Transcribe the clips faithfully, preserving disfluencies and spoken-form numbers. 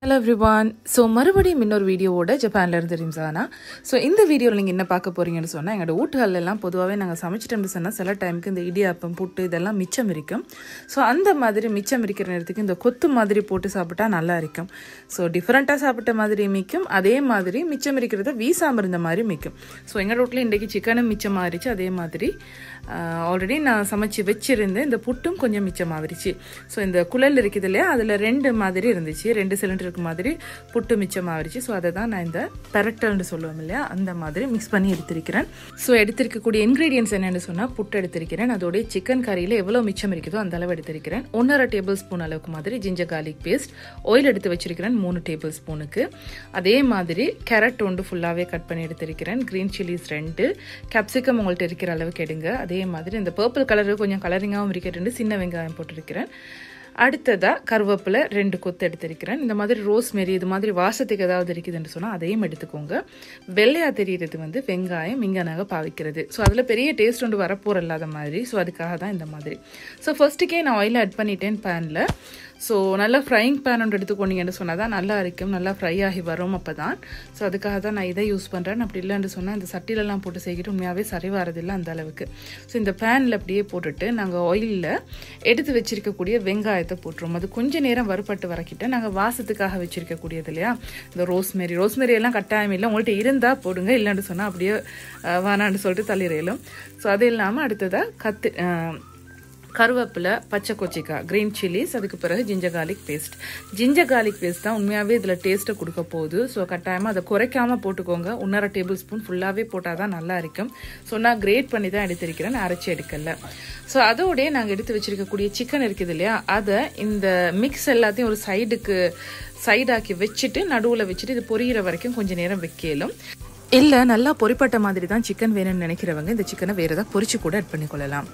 Hello everyone. So மறுபடியும் இன்னொரு வீடியோவோட ஜப்பான்ல இருந்து ரிம்சானா. So இந்த வீடியோல நீங்க என்ன பார்க்க போறீங்கன்னு சொன்னா எங்க ஊட்டுகள்ல எல்லாம் பொதுவாவே நாங்க சமைச்சிட்டோம்னு சொன்னா சில டைம்க்கு இந்த இடியாப்பம் புட்டு இதெல்லாம் மிச்சம் இருக்கும். So அந்த மாதிரி மிச்சம் இருக்கிற நேரத்துக்கு இந்த கொத்து மாதிரி போட்டு சாப்பிட்டா நல்லா இருக்கும். So டிஃபரண்டா சாப்பிட்ட மாதிரி மிக்கும் அதே மாதிரி மிச்சம் இருக்கிறத வீசாம இருந்த மாதிரி மிக்கும். So எங்க வீட்ல இன்னைக்கு சிக்கனும் மிச்சம் ஆறிச்சு அதே மாதிரி ஆல்ரெடி நான் சமைச்சு வச்சிருந்தேன் இந்த புட்டும் கொஞ்சம் மிச்சம் ஆறிச்சு. So இந்த குழல் இருக்குது இல்லையா அதுல ரெண்டு மாதிரி இருந்துச்சு ரெண்டு சிலிண்டர் மாதிரி புட்டு மிச்சம் ஆறிச்சு. ஸோ அதை தான் நான் இந்த பெரட்டல்னு சொல்லுவோம் இல்லையா அந்த மாதிரி மிக்ஸ் பண்ணி எடுத்திருக்கிறேன். ஸோ எடுத்திருக்கக்கூடிய இன்க்ரீடியன்ஸ் என்னென்னு சொன்னால் புட்டு எடுத்திருக்கிறேன். அதோடைய சிக்கன் கறியில் எவ்வளோ மிச்சம் இருக்குதோ அந்த அளவு எடுத்திருக்கிறேன். ஒன்றரை டேபிள் ஸ்பூன் அளவுக்கு மாதிரி ஜிஞ்சர் கார்லிக் பேஸ்ட் ஆயில் எடுத்து வச்சிருக்கிறேன் மூணு டேபிள் ஸ்பூனுக்கு. அதே மாதிரி கேரட் ஒன்று ஃபுல்லாகவே கட் பண்ணி எடுத்திருக்கிறேன். க்ரீன் சில்லிஸ் ரெண்டு, கேப்சிகம் உங்கள்கிட்ட இருக்கிற அளவுக்கு எடுங்க. அதே மாதிரி இந்த பர்பிள் கலரு கொஞ்சம் கலரிங்காகவும் இருக்கிறேன் சின்ன வெங்காயம் போட்டிருக்கிறேன். அடுத்ததா கருவேப்பிலை ரெண்டு கொத்து எடுத்திருக்கிறேன். இந்த மாதிரி ரோஸ்மெரி இது மாதிரி வாசத்துக்கு ஏதாவது இருக்குதுன்னு சொன்னால் அதையும் எடுத்துக்கோங்க. வெள்ளையா தெரிகிறது வந்து வெங்காயம் இங்கே நாங்கள் பாவிக்கிறது. ஸோ அதில் பெரிய டேஸ்ட் ஒன்று வரப்போகிற இல்லாத மாதிரி. ஸோ அதுக்காக தான் இந்த மாதிரி. ஸோ ஃபர்ஸ்ட்டுக்கே நான் ஆயில் ஆட் பண்ணிட்டேன் பேனில். ஸோ நல்லா ஃப்ரைங் பேன் ஒன்று எடுத்துக்கொண்டீங்கன்னு சொன்னால் தான் நல்லா இருக்கும், நல்லா ஃப்ரை ஆகி வரும் அப்போ தான். ஸோ அதுக்காக தான் நான் இதை யூஸ் பண்ணுறேன். அப்படி இல்லைன்னு சொன்னால் இந்த சட்டிலெல்லாம் போட்டு செய்கிட்டு உண்மையாகவே சரி வரதில்லை அந்த அளவுக்கு. ஸோ இந்த பேனில் அப்படியே போட்டுட்டு நாங்கள் ஆயிலில் எடுத்து வச்சிருக்கக்கூடிய வெங்காயத்தை போட்டுருவோம். அது கொஞ்சம் நேரம் வறுபட்டு வரக்கிட்ட நாங்கள் வாசத்துக்காக வச்சிருக்கக்கூடியது இல்லையா இந்த ரோஸ்மெரி ரோஸ்மெரி எல்லாம் கட்டாயம் இல்லை, உங்கள்கிட்ட இருந்தால் போடுங்க, இல்லைன்னு சொன்னால் அப்படியே வேணான்னு சொல்லிட்டு தள்ளிறையிலும். ஸோ அது இல்லாமல் அடுத்ததாக கத்து கருவேப்பிலை, பச்சை கொச்சிக்காய், க்ரீன் சில்லிஸ், அதுக்கு பிறகு ginger garlic paste. Ginger garlic paste தான் உண்மையாகவே இதில் டேஸ்ட்டை கொடுக்க போகுது. ஸோ கட்டாயமாக அதை குறைக்காமல் போட்டுக்கோங்க. ஒன்றரை டேபிள் ஸ்பூன் ஃபுல்லாகவே போட்டால் தான் நல்லா இருக்கும். ஸோ நான் கிரேட் பண்ணி தான் எடுத்திருக்கிறேன், அரைச்சி எடுக்கல. ஸோ அதோடய நாங்கள் எடுத்து வச்சிருக்கக்கூடிய சிக்கன் இருக்குது இல்லையா அதை இந்த மிக்ஸ் எல்லாத்தையும் ஒரு சைடுக்கு சைடாக்கி வச்சுட்டு நடுவில் வச்சுட்டு இது பொரியிற வரைக்கும் கொஞ்சம் நேரம் வைக்கலும். இல்லை நல்லா பொரிப்பட்ட மாதிரி தான் சிக்கன் வேணும்னு நினைக்கிறவங்க இந்த சிக்கனை வேறு ஏதாவது பொரிச்சு கூட ஆட் பண்ணிக்கொள்ளலாம்.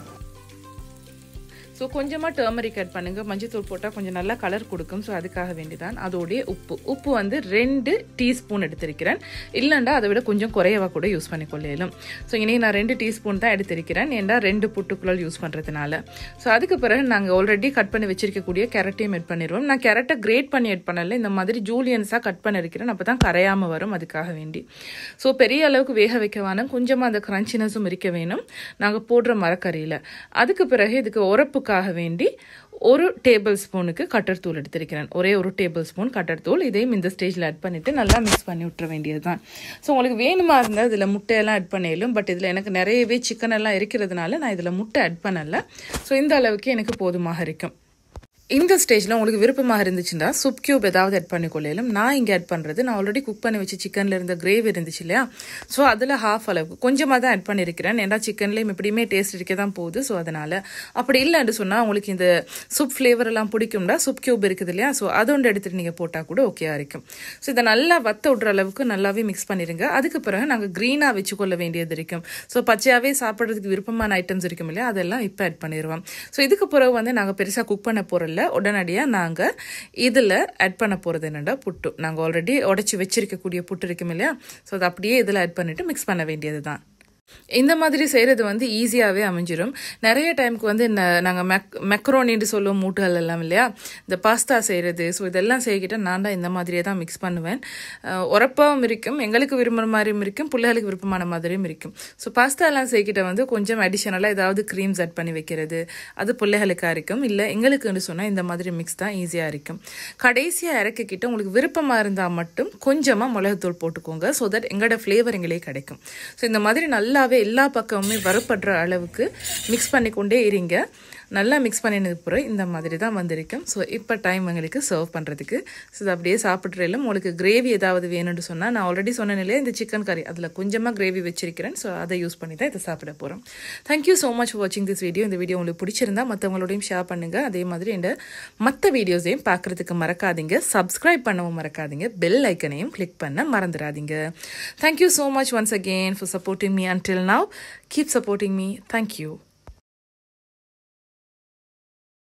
ஸோ கொஞ்சமாக டர்மரிக் ஆட் பண்ணுங்கள், மஞ்சத்தூள் போட்டால் கொஞ்சம் நல்லா கலர் கொடுக்கும். ஸோ அதுக்காக வேண்டிதான். அதோடைய உப்பு உப்பு வந்து ரெண்டு டீஸ்பூன் எடுத்திருக்கிறேன். இல்லைண்டா அதை விட கொஞ்சம் குறையவா கூட யூஸ் பண்ணிக்கொள்ளலும். ஸோ இனி நான் ரெண்டு டீஸ்பூன் தான் எடுத்திருக்கிறேன், ஏண்டா ரெண்டு புட்டுக்குள்ளால் யூஸ் பண்ணுறதுனால. ஸோ அதுக்கு பிறகு நாங்கள் ஆல்ரெடி கட் பண்ணி வச்சிருக்கக்கூடிய கேரட்டையும் ஆட் பண்ணிடுவோம். நான் கேரட்டை கிரேட் பண்ணி ஆட் பண்ணல, இந்த மாதிரி ஜூலியன்ஸாக கட் பண்ணிருக்கிறேன், அப்போ தான் கரையாமல் வரும் அதுக்காக வேண்டி. ஸோ பெரிய அளவுக்கு வேக வைக்க வேணும், கொஞ்சமாக அந்த கிரன்ச்சினஸும் இருக்க வேணும் நாங்கள் போடுற மரக்கறியில். அதுக்கு பிறகு இதுக்கு உரப்புக்கு வேண்டி ஒரு டேபிள் ஸ்பூனுக்கு கட்டர் தூள் எடுத்திருக்கிறேன். ஒரே ஒரு டேபிள் ஸ்பூன் கட்டர் தூள். இதையும் இந்த ஸ்டேஜில் ஆட் பண்ணிட்டு நல்லா மிக்ஸ் பண்ணி விட்டுற வேண்டியது தான். ஸோ உங்களுக்கு வேணுமா இருந்தால் இதில் முட்டையெல்லாம் ஆட் பண்ணிடலும். பட் இதில் எனக்கு நிறையவே சிக்கன் எல்லாம் இருக்கிறதுனால நான் இதில் முட்டை ஆட் பண்ணலை. ஸோ இந்த அளவுக்கு எனக்கு போதுமாக இருக்கும். இந்த ஸ்டேஜில் உங்களுக்கு விருப்பமாக இருந்துச்சுன்னா சூப் கியூப் ஏதாவது ஆட் பண்ணிக்கொள்ளையிலும். நான் இங்கே ஆட் பண்ணுறது நான் ஆல்ரெடி குக் பண்ணி வச்சு சிக்கனில் இருந்த கிரேவி இருந்துச்சு இல்லையா, ஸோ அதில் ஹாஃப் அளவுக்கு கொஞ்சமாக தான் ஆட் பண்ணியிருக்கிறேன். ஏன்னா சிக்கன்லேயும் எப்படியுமே டேஸ்ட் இருக்க தான் போகுது. ஸோ அதனால் அப்படி இல்லைன்னு சொன்னால் உங்களுக்கு இந்த சூப் ஃப்ளேவர் எல்லாம் பிடிக்கும்னா சூப் கியூப் இருக்குது இல்லையா, ஸோ அது ஒன்று எடுத்துகிட்டு நீங்கள் போட்டால் கூட ஓகேயா இருக்கும். ஸோ இதை நல்லா வத்த விட்ற அளவுக்கு நல்லாவே மிக்ஸ் பண்ணிடுங்க. அதுக்கு பிறகு நாங்கள் க்ரீனாக வச்சுக்கொள்ள வேண்டியது இருக்கும். ஸோ பச்சையாகவே சாப்பிட்றதுக்கு விருப்பமான ஐட்டம்ஸ் இருக்கும் இல்லையா, அதெல்லாம் இப்போ ஆட் பண்ணிடுவோம். ஸோ இதுக்கு பிறகு வந்து நாங்கள் பெருசாக குக் பண்ண போகிறோம்ல, உடனடியாக நாங்கள் இதில் ஆட் பண்ண போகிறது என்னென்னா புட்டு. நாங்கள் ஆல்ரெடி உடச்சி வச்சிருக்கக்கூடிய புட்டு இருக்கும் இல்லையா, ஸோ அதை அப்படியே இதில் ஆட் பண்ணிவிட்டு மிக்ஸ் பண்ண வேண்டியது தான். இந்த மாதிரி செய்கிறது வந்து ஈஸியாகவே அமைஞ்சிடும். நிறைய டைமுக்கு வந்து நாங்கள் மெக் மெக்ரோனின்னு சொல்லுவோம் மூட்டுகள் எல்லாம் இல்லையா, இந்த பாஸ்தா செய்கிறது. ஸோ இதெல்லாம் செய்கிட்ட நான் தான் இந்த மாதிரியே தான் மிக்ஸ் பண்ணுவேன். உரப்பாகவும் இருக்கும், எங்களுக்கு விரும்புகிற மாதிரியும் இருக்கும், பிள்ளைகளுக்கு விருப்பமான மாதிரியும் இருக்கும். ஸோ பாஸ்தா எல்லாம் செய்கிட்ட வந்து கொஞ்சம் அடிஷனலாக ஏதாவது க்ரீம்ஸ் ஆட் பண்ணி வைக்கிறது அது பிள்ளைகளுக்காக இருக்கும். இல்லை எங்களுக்குன்னு சொன்னால் இந்த மாதிரி மிக்ஸ் தான் ஈஸியாக இருக்கும். கடைசியாக இறக்கிக்கிட்ட உங்களுக்கு விருப்பமாக இருந்தால் மட்டும் கொஞ்சமாக மிளகுத்தூள் போட்டுக்கோங்க. ஸோ தட் எங்களோட ஃப்ளேவர் எங்களே கிடைக்கும். ஸோ இந்த மாதிரி நல்லா எல்லா பக்கமுமே வறுபடுற அளவுக்கு மிக்ஸ் பண்ணிக்கொண்டே இருங்க. நல்லா மிக்ஸ் பண்ணினதுக்கு பிறகு இந்த மாதிரி தான் வந்திருக்கும். ஸோ இப்போ டைம் எங்களுக்கு சர்வ் பண்ணுறதுக்கு. ஸோ இது அப்படியே சாப்பிட்றதுல உங்களுக்கு கிரேவி ஏதாவது வேணும்னு சொன்னால் நான் ஆல்ரெடி சொன்ன நிலையே இந்த சிக்கன் கறி அதில் கொஞ்சமாக கிரேவி வச்சிருக்கிறேன். ஸோ அதை யூஸ் பண்ணி தான் இதை சாப்பிட போகிறோம். தேங்க்யூ ஸோ மச் ஃபார் வாட்சிங் திஸ் வீடியோ. இந்த வீடியோ உங்களுக்கு பிடிச்சிருந்தா மற்றவங்களோடையும் ஷேர் பண்ணுங்கள். அதே மாதிரி இந்த மற்ற வீடியோஸையும் பார்க்குறதுக்கு மறக்காதீங்க, சப்ஸ்கிரைப் பண்ணவும் மறக்காதீங்க, பெல் ஐக்கனையும் கிளிக் பண்ண மறந்துடாதீங்க. Thank you so much once again for supporting me. Until now keep supporting me. Thank you.